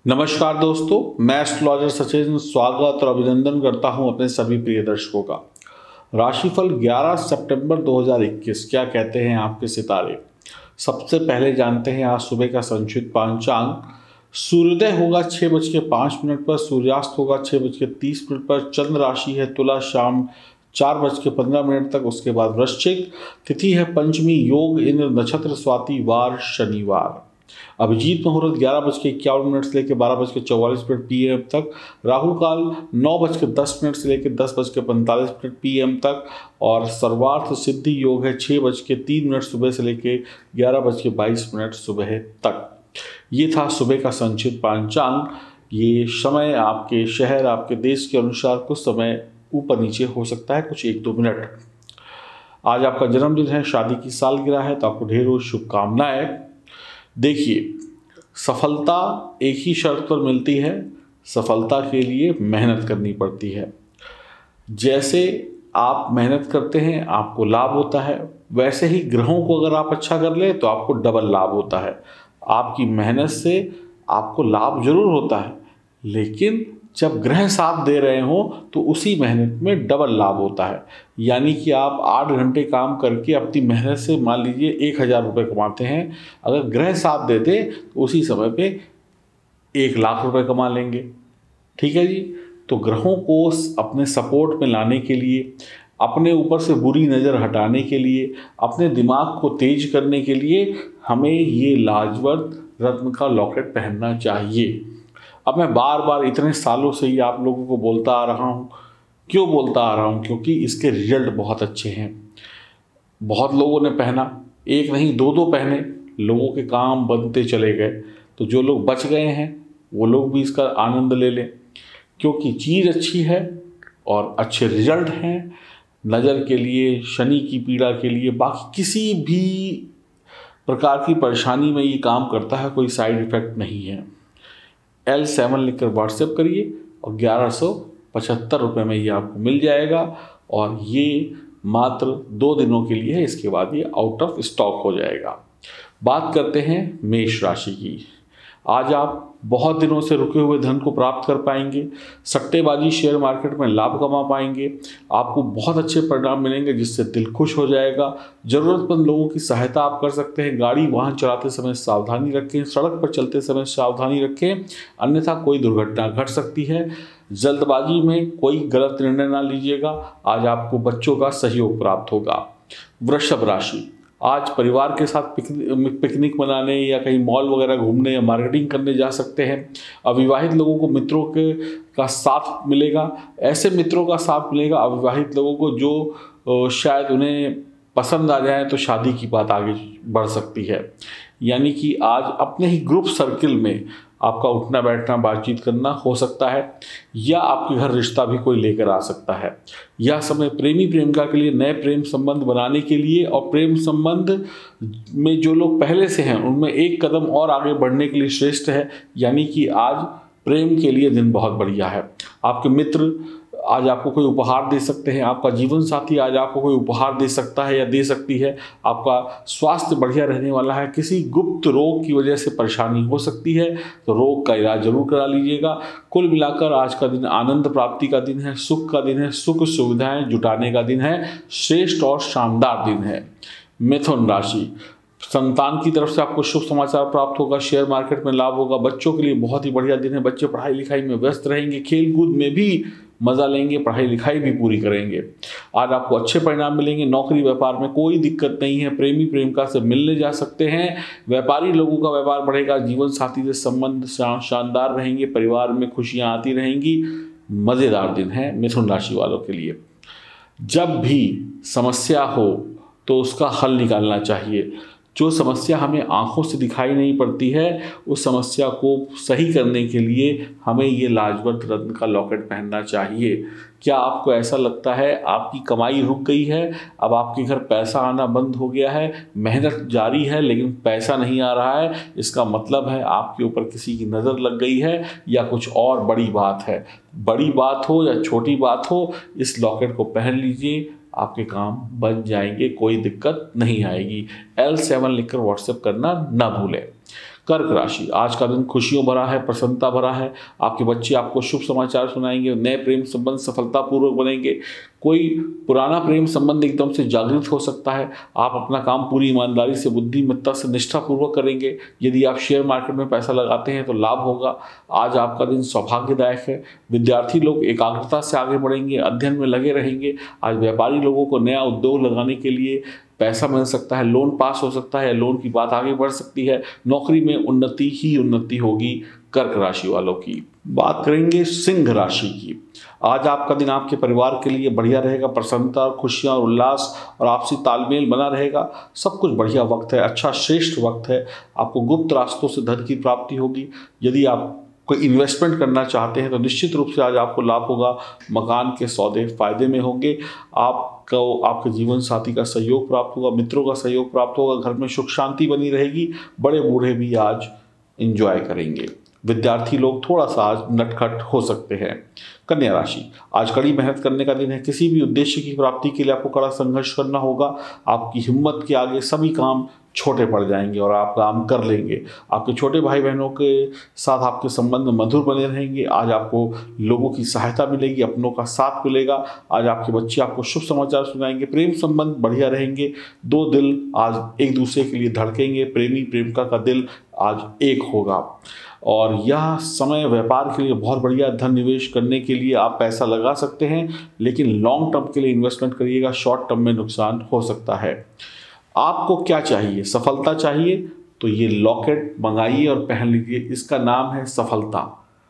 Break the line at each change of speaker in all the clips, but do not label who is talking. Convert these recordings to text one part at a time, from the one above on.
नमस्कार दोस्तों, मैं एस्ट्रोलॉजर सचिन स्वागत और अभिनंदन करता हूं अपने सभी प्रिय दर्शकों का। राशिफल 11 सितंबर 2021 क्या कहते हैं आपके सितारे। सबसे पहले जानते हैं आज सुबह का संचित पांचांग। सूर्योदय होगा 6:05 पर, सूर्यास्त होगा 6:30 पर। चंद्र राशि है तुला, शाम 4:15 तक। उसके बाद वृश्चिक, तिथि है पंचमी, योग इंद्र, नक्षत्र स्वाति, वार शनिवार। अभिजीत मुहूर्त 11:51 से लेकर 12:44 PM तक। राहु काल 9:10 से लेकर 10:45 PM तक। और सर्वार्थ सिद्धि योग है 6:03 सुबह से लेकर 11:22 सुबह तक। ये था सुबह का संचित पांचांग। ये समय आपके शहर, आपके देश के अनुसार कुछ समय ऊपर नीचे हो सकता है, कुछ 1-2 मिनट। आज आपका जन्मदिन है, शादी की सालगिरह है, तो आपको ढेरों शुभकामनाएं। देखिए, सफलता एक ही शर्त पर मिलती है, सफलता के लिए मेहनत करनी पड़ती है। जैसे आप मेहनत करते हैं आपको लाभ होता है, वैसे ही ग्रहों को अगर आप अच्छा कर ले तो आपको डबल लाभ होता है। आपकी मेहनत से आपको लाभ जरूर होता है, लेकिन जब ग्रह साथ दे रहे हो तो उसी मेहनत में डबल लाभ होता है। यानी कि आप 8 घंटे काम करके अपनी मेहनत से मान लीजिए 1000 रुपये कमाते हैं, अगर ग्रह साथ दे दे तो उसी समय पे 1 लाख रुपए कमा लेंगे। ठीक है जी। तो ग्रहों को अपने सपोर्ट में लाने के लिए, अपने ऊपर से बुरी नज़र हटाने के लिए, अपने दिमाग को तेज करने के लिए हमें ये लाजवंत रत्न का लॉकेट पहनना चाहिए। अब मैं बार बार इतने सालों से ही आप लोगों को बोलता आ रहा हूँ। क्यों बोलता आ रहा हूँ? क्योंकि इसके रिजल्ट बहुत अच्छे हैं। बहुत लोगों ने पहना, एक नहीं 2-2 पहने, लोगों के काम बनते चले गए। तो जो लोग बच गए हैं वो लोग भी इसका आनंद ले लें, क्योंकि चीज़ अच्छी है और अच्छे रिजल्ट हैं। नज़र के लिए, शनि की पीड़ा के लिए, बाकी किसी भी प्रकार की परेशानी में ये काम करता है, कोई साइड इफ़ेक्ट नहीं है। L7 लिखकर व्हाट्सएप करिए और 1175 रुपये में ये आपको मिल जाएगा। और ये मात्र 2 दिनों के लिए है, इसके बाद ये आउट ऑफ स्टॉक हो जाएगा। बात करते हैं मेष राशि की। आज आप बहुत दिनों से रुके हुए धन को प्राप्त कर पाएंगे। सट्टेबाजी शेयर मार्केट में लाभ कमा पाएंगे। आपको बहुत अच्छे परिणाम मिलेंगे जिससे दिल खुश हो जाएगा। ज़रूरतमंद लोगों की सहायता आप कर सकते हैं। गाड़ी वाहन चलाते समय सावधानी रखें, सड़क पर चलते समय सावधानी रखें, अन्यथा कोई दुर्घटना घट सकती है। जल्दबाजी में कोई गलत निर्णय ना लीजिएगा। आज आपको बच्चों का सहयोग प्राप्त होगा। वृषभ राशि, आज परिवार के साथ पिकनिक मनाने या कहीं मॉल वगैरह घूमने या मार्केटिंग करने जा सकते हैं। अविवाहित लोगों को मित्रों का साथ मिलेगा। ऐसे मित्रों का साथ मिलेगा अविवाहित लोगों को जो शायद उन्हें पसंद आ जाए, तो शादी की बात आगे बढ़ सकती है। यानी कि आज अपने ही ग्रुप सर्किल में आपका उठना बैठना बातचीत करना हो सकता है, या आपके घर रिश्ता भी कोई लेकर आ सकता है। यह समय प्रेमी प्रेमिका के लिए नए प्रेम संबंध बनाने के लिए और प्रेम संबंध में जो लोग पहले से हैं उनमें एक कदम और आगे बढ़ने के लिए श्रेष्ठ है। यानी कि आज प्रेम के लिए दिन बहुत बढ़िया है। आपके मित्र आज आपको कोई उपहार दे सकते हैं, आपका जीवन साथी आज आपको कोई उपहार दे सकता है या दे सकती है। आपका स्वास्थ्य बढ़िया रहने वाला है। किसी गुप्त रोग की वजह से परेशानी हो सकती है, तो रोग का इलाज जरूर करा लीजिएगा। कुल मिलाकर आज का दिन आनंद प्राप्ति का दिन है, सुख का दिन है, सुख सुविधाएं जुटाने का दिन है, श्रेष्ठ और शानदार दिन है। मिथुन राशि, संतान की तरफ से आपको शुभ समाचार प्राप्त होगा। शेयर मार्केट में लाभ होगा। बच्चों के लिए बहुत ही बढ़िया दिन है। बच्चे पढ़ाई लिखाई में व्यस्त रहेंगे, खेल कूद में भी मज़ा लेंगे, पढ़ाई लिखाई भी पूरी करेंगे। आज आपको अच्छे परिणाम मिलेंगे। नौकरी व्यापार में कोई दिक्कत नहीं है। प्रेमी प्रेमिका से मिलने जा सकते हैं। व्यापारी लोगों का व्यापार बढ़ेगा। जीवन साथी से संबंध शानदार रहेंगे। परिवार में खुशियां आती रहेंगी। मज़ेदार दिन है मिथुन राशि वालों के लिए। जब भी समस्या हो तो उसका हल निकालना चाहिए। जो समस्या हमें आंखों से दिखाई नहीं पड़ती है, उस समस्या को सही करने के लिए हमें ये लाजवंत रत्न का लॉकेट पहनना चाहिए। क्या आपको ऐसा लगता है आपकी कमाई रुक गई है, अब आपके घर पैसा आना बंद हो गया है, मेहनत जारी है लेकिन पैसा नहीं आ रहा है? इसका मतलब है आपके ऊपर किसी की नज़र लग गई है या कुछ और बड़ी बात है। बड़ी बात हो या छोटी बात हो, इस लॉकेट को पहन लीजिए, आपके काम बन जाएंगे, कोई दिक्कत नहीं आएगी। L7 लिखकर व्हाट्सएप करना ना भूलें। कर्क राशि, आज का दिन खुशियों भरा है, प्रसन्नता भरा है। आपके बच्चे आपको शुभ समाचार सुनाएंगे, नए प्रेम संबंध सफलतापूर्वक बनेंगे। कोई पुराना प्रेम संबंध एकदम से जागृत हो सकता है। आप अपना काम पूरी ईमानदारी से, बुद्धिमत्ता से, निष्ठापूर्वक करेंगे। यदि आप शेयर मार्केट में पैसा लगाते हैं तो लाभ होगा। आज आपका दिन सौभाग्यदायक है। विद्यार्थी लोग एकाग्रता से आगे बढ़ेंगे, अध्ययन में लगे रहेंगे। आज व्यापारी लोगों को नया उद्योग लगाने के लिए पैसा मिल सकता है, लोन पास हो सकता है, लोन की बात आगे बढ़ सकती है। नौकरी में उन्नति ही उन्नति होगी कर्क राशि वालों की। बात करेंगे सिंह राशि की। आज आपका दिन आपके परिवार के लिए बढ़िया रहेगा। प्रसन्नता, खुशियाँ और उल्लास और आपसी तालमेल बना रहेगा। सब कुछ बढ़िया वक्त है, अच्छा श्रेष्ठ वक्त है। आपको गुप्त रास्तों से धन की प्राप्ति होगी। यदि आप कोई इन्वेस्टमेंट करना चाहते हैं तो निश्चित रूप से आज आपको लाभ होगा। मकान के सौदे फायदे में होंगे। आपको आपके जीवन साथी का सहयोग प्राप्त होगा, मित्रों का सहयोग प्राप्त होगा। घर में सुख शांति बनी रहेगी। बड़े बूढ़े भी आज एंजॉय करेंगे। विद्यार्थी लोग थोड़ा सा आज नटखट हो सकते हैं। कन्या राशि, आज कड़ी मेहनत करने का दिन है। किसी भी उद्देश्य की प्राप्ति के लिए आपको कड़ा संघर्ष करना होगा। आपकी हिम्मत के आगे सभी काम छोटे पड़ जाएंगे और आप काम कर लेंगे। आपके छोटे भाई बहनों के साथ आपके संबंध मधुर बने रहेंगे। आज आपको लोगों की सहायता मिलेगी, अपनों का साथ मिलेगा। आज आपके बच्चे आपको शुभ समाचार सुनाएंगे। प्रेम संबंध बढ़िया रहेंगे। दो दिल आज एक दूसरे के लिए धड़केंगे। प्रेमी प्रेमिका का दिल आज एक होगा। और यह समय व्यापार के लिए बहुत बढ़िया। धन निवेश करने के लिए आप पैसा लगा सकते हैं, लेकिन लॉन्ग टर्म के लिए इन्वेस्टमेंट करिएगा। शॉर्ट टर्म में नुकसान हो सकता है। आपको क्या चाहिए? सफलता चाहिए तो ये लॉकेट मंगाइए और पहन लीजिए। इसका नाम है सफलता।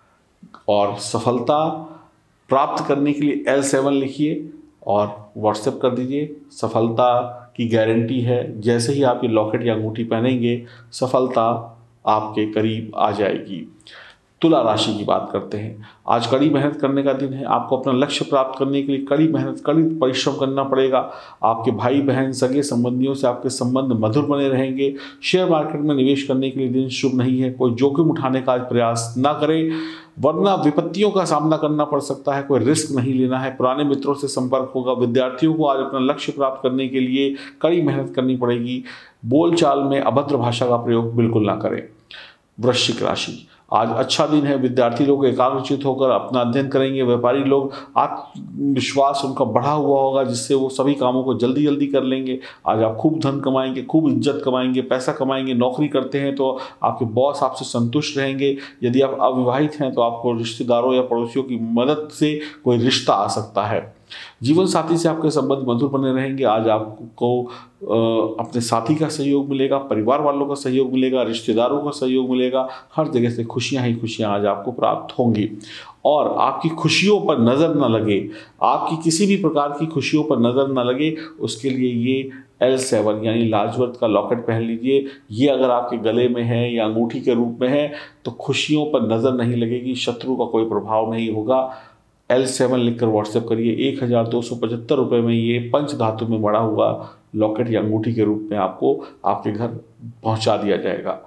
और सफलता प्राप्त करने के लिए L7 लिखिए और व्हाट्सएप कर दीजिए। सफलता की गारंटी है। जैसे ही आप ये लॉकेट या अंगूठी पहनेंगे, सफलता आपके करीब आ जाएगी। तुला राशि की बात करते हैं। आज कड़ी मेहनत करने का दिन है। आपको अपना लक्ष्य प्राप्त करने के लिए कड़ी मेहनत, कड़ी परिश्रम करना पड़ेगा। आपके भाई बहन, सगे संबंधियों से आपके संबंध मधुर बने रहेंगे। शेयर मार्केट में निवेश करने के लिए दिन शुभ नहीं है। कोई जोखिम उठाने का आज प्रयास ना करें, वरना विपत्तियों का सामना करना पड़ सकता है। कोई रिस्क नहीं लेना है। पुराने मित्रों से संपर्क होगा। विद्यार्थियों को आज अपना लक्ष्य प्राप्त करने के लिए कड़ी मेहनत करनी पड़ेगी। बोलचाल में अभद्र भाषा का प्रयोग बिल्कुल ना करें। वृश्चिक राशि, आज अच्छा दिन है। विद्यार्थी लोग एकाग्रचित होकर अपना अध्ययन करेंगे। व्यापारी लोग आत्मविश्वास उनका बढ़ा हुआ होगा, जिससे वो सभी कामों को जल्दी जल्दी कर लेंगे। आज आप खूब धन कमाएंगे, खूब इज्जत कमाएंगे, पैसा कमाएंगे। नौकरी करते हैं तो आपके बॉस आपसे संतुष्ट रहेंगे। यदि आप अविवाहित हैं तो आपको रिश्तेदारों या पड़ोसियों की मदद से कोई रिश्ता आ सकता है। जीवन साथी से आपके संबंध मधुर बने रहेंगे। आज आपको अपने साथी का सहयोग मिलेगा, परिवार वालों का सहयोग मिलेगा, रिश्तेदारों का सहयोग मिलेगा। हर जगह से खुशियां ही खुशियां आज आपको प्राप्त होंगी। और आपकी खुशियों पर नज़र न लगे, आपकी किसी भी प्रकार की खुशियों पर नज़र न लगे, उसके लिए ये L7 यानी लाजवर्थ का लॉकेट पहन लीजिए। ये अगर आपके गले में है या अंगूठी के रूप में है तो खुशियों पर नज़र नहीं लगेगी, शत्रु का कोई प्रभाव नहीं होगा। L7 लिखकर व्हाट्सएप करिए। 1275 रुपये में ये पंच धातु में बड़ा हुआ लॉकेट या अंगूठी के रूप में आपको आपके घर पहुंचा दिया जाएगा।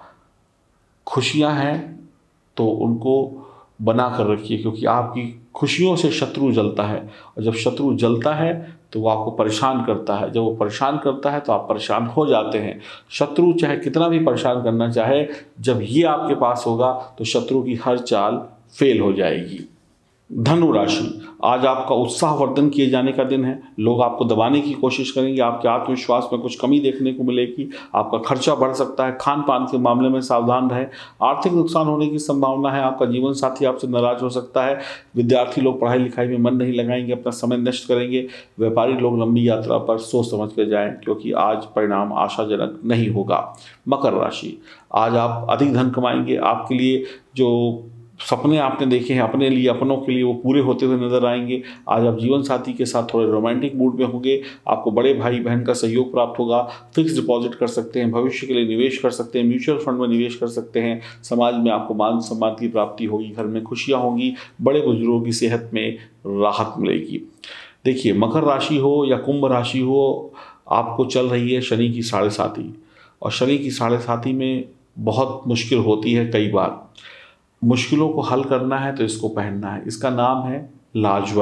खुशियां हैं तो उनको बना कर रखिए, क्योंकि आपकी खुशियों से शत्रु जलता है। और जब शत्रु जलता है तो वो आपको परेशान करता है। जब वो परेशान करता है तो आप परेशान हो जाते हैं। शत्रु चाहे कितना भी परेशान करना चाहे, जब ये आपके पास होगा तो शत्रु की हर चाल फेल हो जाएगी। धनु राशि, आज आपका उत्साहवर्धन किए जाने का दिन है। लोग आपको दबाने की कोशिश करेंगे। आपके आत्मविश्वास में कुछ कमी देखने को मिलेगी। आपका खर्चा बढ़ सकता है। खान पान के मामले में सावधान रहें। आर्थिक नुकसान होने की संभावना है। आपका जीवन साथी आपसे नाराज हो सकता है। विद्यार्थी लोग पढ़ाई लिखाई में मन नहीं लगाएंगे, अपना समय नष्ट करेंगे। व्यापारी लोग लंबी यात्रा पर सोच समझ कर जाएं, क्योंकि आज परिणाम आशाजनक नहीं होगा। मकर राशि, आज आप अधिक धन कमाएंगे। आपके लिए जो सपने आपने देखे हैं अपने लिए, अपनों के लिए, वो पूरे होते हुए नजर आएंगे। आज आप जीवन साथी के साथ थोड़े रोमांटिक मूड में होंगे। आपको बड़े भाई बहन का सहयोग प्राप्त होगा। फिक्स डिपॉजिट कर सकते हैं, भविष्य के लिए निवेश कर सकते हैं, म्यूचुअल फंड में निवेश कर सकते हैं। समाज में आपको मान सम्मान की प्राप्ति होगी। घर में खुशियाँ होंगी। बड़े बुजुर्गों की सेहत में राहत मिलेगी। देखिए, मकर राशि हो या कुंभ राशि हो, आपको चल रही है शनि की 7.5, और शनि की 7.5 में बहुत मुश्किल होती है। कई बार मुश्किलों को हल करना है तो इसको पहनना है। इसका नाम है लाजवर्थ।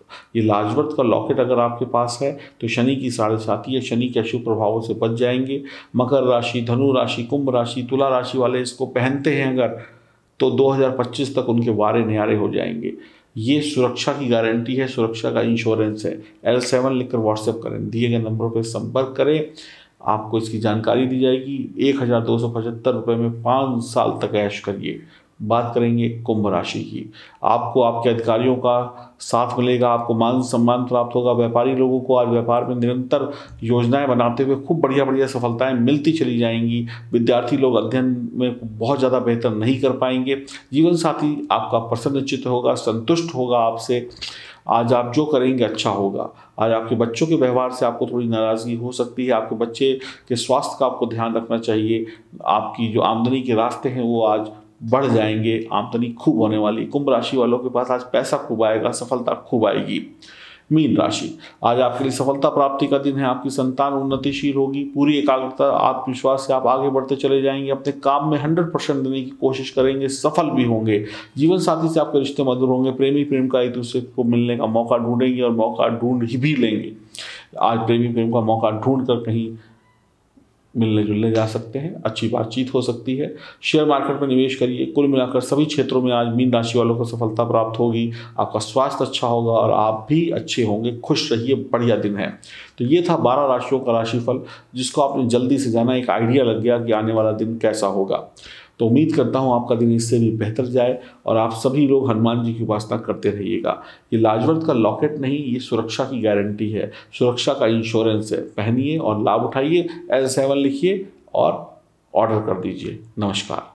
ये लाजवर्त का लॉकेट अगर आपके पास है तो शनि की साढ़े साथी या शनि के अशुभ प्रभावों से बच जाएंगे। मकर राशि, धनु राशि, कुंभ राशि, तुला राशि वाले इसको पहनते हैं अगर, तो 2025 तक उनके वारे न्यारे हो जाएंगे। ये सुरक्षा की गारंटी है, सुरक्षा का इंश्योरेंस है। L7 लिखकर व्हाट्सएप करें, दिए गए नंबरों पर संपर्क करें, आपको इसकी जानकारी दी जाएगी। 1275 रुपये में 5 साल तक ऐश करिए। बात करेंगे कुंभ राशि की। आपको आपके अधिकारियों का साथ मिलेगा, आपको मान सम्मान प्राप्त होगा। व्यापारी लोगों को आज व्यापार में निरंतर योजनाएं बनाते हुए खूब बढ़िया बढ़िया सफलताएं मिलती चली जाएंगी। विद्यार्थी लोग अध्ययन में बहुत ज़्यादा बेहतर नहीं कर पाएंगे। जीवन साथी आपका प्रसन्नचित्त होगा, संतुष्ट होगा आपसे। आज आप जो करेंगे अच्छा होगा। आज आपके बच्चों के व्यवहार से आपको थोड़ी नाराज़गी हो सकती है। आपके बच्चे के स्वास्थ्य का आपको ध्यान रखना चाहिए। आपकी जो आमदनी के रास्ते हैं वो आज बढ़ जाएंगे, आमदनी खूब होने वाली। कुंभ राशि वालों के पास आज पैसा खूब आएगा, सफलता खूब आएगी। मीन राशि, आज आपके लिए सफलता प्राप्ति का दिन है। आपकी संतान उन्नतिशील होगी। पूरी एकाग्रता, आत्मविश्वास से आप आगे बढ़ते चले जाएंगे। अपने काम में 100% देने की कोशिश करेंगे, सफल भी होंगे। जीवन साथी से आपके रिश्ते मधुर होंगे। प्रेमी प्रेम का एक दूसरे को मिलने का मौका ढूंढेंगे और मौका ढूंढ ही भी लेंगे। आज प्रेमी प्रेम का मौका ढूंढ कर कहीं मिलने जुलने जा सकते हैं, अच्छी बातचीत हो सकती है। शेयर मार्केट में निवेश करिए। कुल मिलाकर सभी क्षेत्रों में आज मीन राशि वालों को सफलता प्राप्त होगी। आपका स्वास्थ्य अच्छा होगा और आप भी अच्छे होंगे। खुश रहिए, बढ़िया दिन है। तो ये था 12 राशियों का राशिफल, जिसको आपने जल्दी से जाना, एक आइडिया लग गया कि आने वाला दिन कैसा होगा। तो उम्मीद करता हूँ आपका दिन इससे भी बेहतर जाए और आप सभी लोग हनुमान जी की उपासना करते रहिएगा। ये लाजवर्त का लॉकेट नहीं, ये सुरक्षा की गारंटी है, सुरक्षा का इंश्योरेंस है। पहनिए और लाभ उठाइए। L7 लिखिए और ऑर्डर कर दीजिए। नमस्कार।